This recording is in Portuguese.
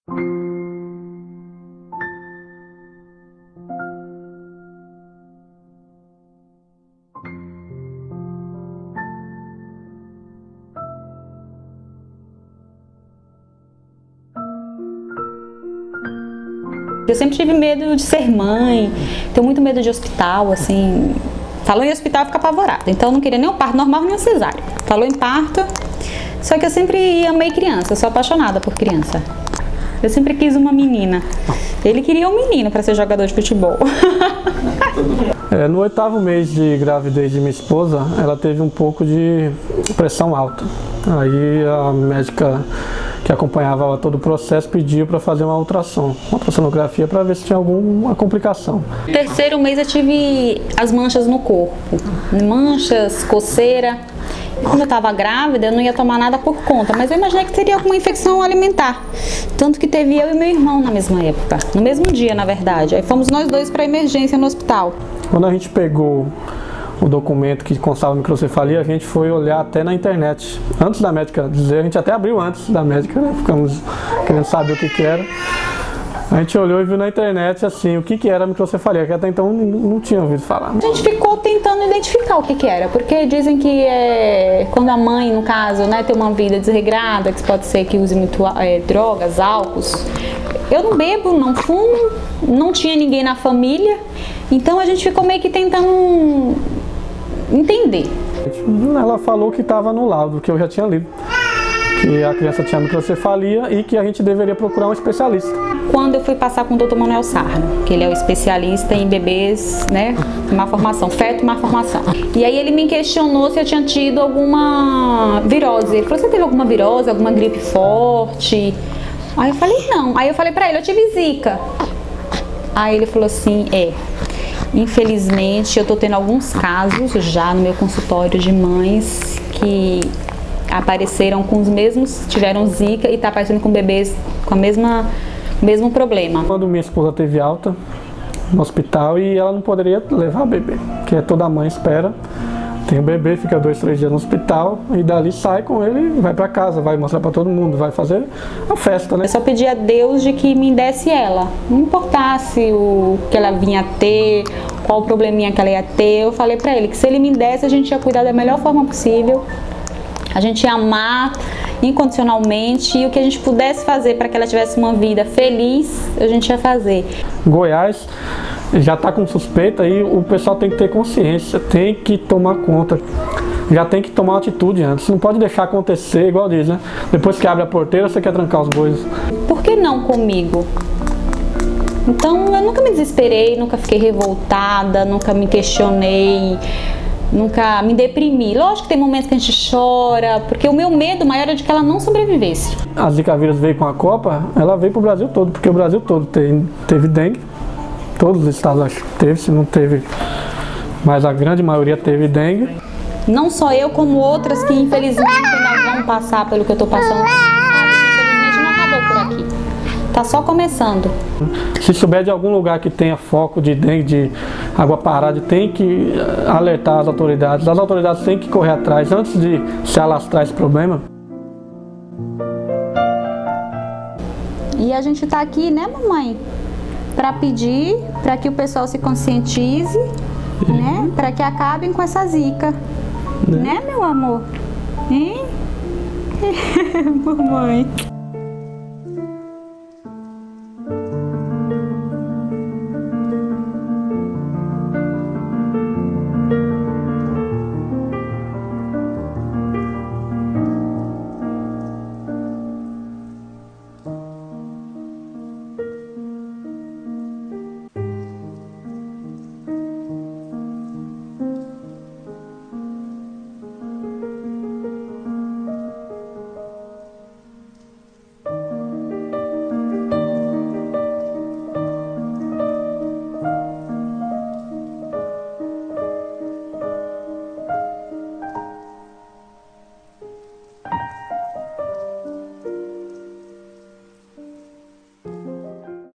Eu sempre tive medo de ser mãe, tenho muito medo de hospital, assim. Falou em hospital, eu fico apavorada. Então eu não queria nem um parto normal, nem um cesárea. Falou em parto, só que eu sempre amei criança, eu sou apaixonada por criança. Eu sempre quis uma menina. Ele queria um menino para ser jogador de futebol. No 8º mês de gravidez de minha esposa, ela teve um pouco de pressão alta. Aí a médica que acompanhava todo o processo pediu para fazer uma ultrassonografia para ver se tinha alguma complicação. No 3º mês eu tive as manchas no corpo, manchas, coceira. E como eu estava grávida, eu não ia tomar nada por conta, mas eu imaginei que teria alguma infecção alimentar. Tanto que teve eu e meu irmão na mesma época, no mesmo dia, na verdade. Aí fomos nós dois para emergência no hospital. Quando a gente pegou o documento que constava microcefalia, a gente foi olhar até na internet. Antes da médica dizer, a gente até abriu antes da médica, né? Ficamos querendo saber o que era. A gente olhou e viu na internet assim, o que era microcefalia, que até então não tinha ouvido falar. A gente ficou tentando identificar o que era, porque dizem que quando a mãe, no caso, né, tem uma vida desregrada, que pode ser que use muito drogas, álcools. Eu não bebo, não fumo, não tinha ninguém na família, então a gente ficou meio que tentando entender. Ela falou que estava no laudo, que eu já tinha lido, que a criança tinha microcefalia e que a gente deveria procurar um especialista. Quando eu fui passar com o Dr. Manuel Sarno, que ele é o especialista em bebês, né, má formação, feto e má formação. E aí ele me questionou se eu tinha tido alguma virose. Ele falou, você teve alguma virose, alguma gripe forte? Aí eu falei, não. Aí eu falei pra ele, eu tive zika. Aí ele falou assim, infelizmente eu tô tendo alguns casos já no meu consultório de mães que apareceram com os mesmos, tiveram zika e tá aparecendo com bebês com a mesmo problema. Quando minha esposa teve alta no hospital e ela não poderia levar o bebê, que toda mãe espera. Tem o bebê, fica 2, 3 dias no hospital e dali sai com ele, vai pra casa, vai mostrar pra todo mundo, vai fazer a festa, né? Eu só pedi a Deus de que me desse ela, não importasse o que ela vinha ter, qual o probleminha que ela ia ter. Eu falei pra ele que se ele me desse, a gente ia cuidar da melhor forma possível, a gente ia amar incondicionalmente e o que a gente pudesse fazer para que ela tivesse uma vida feliz, a gente ia fazer. Goiás já está com suspeita e o pessoal tem que ter consciência, tem que tomar conta, já tem que tomar uma atitude antes, não pode deixar acontecer, igual diz, né? Depois que abre a porteira, você quer trancar os bois. Por que não comigo? Então eu nunca me desesperei, nunca fiquei revoltada, nunca me questionei, nunca me deprimi. Lógico que tem momentos que a gente chora, porque o meu medo maior é de que ela não sobrevivesse. A Zika vírus veio com a Copa, ela veio para o Brasil todo, porque o Brasil todo teve dengue. Todos os estados acho que teve, se não teve, mas a grande maioria teve dengue. Não só eu, como outras que infelizmente ainda vão passar pelo que eu estou passando. Infelizmente não acabou por aqui. Tá só começando. Se souber de algum lugar que tenha foco de dengue, de água parada, tem que alertar as autoridades. As autoridades têm que correr atrás antes de se alastrar esse problema. E a gente tá aqui, né, mamãe? Para pedir para que o pessoal se conscientize, né? Para que acabem com essa zika, né, meu amor? Hein? Mamãe.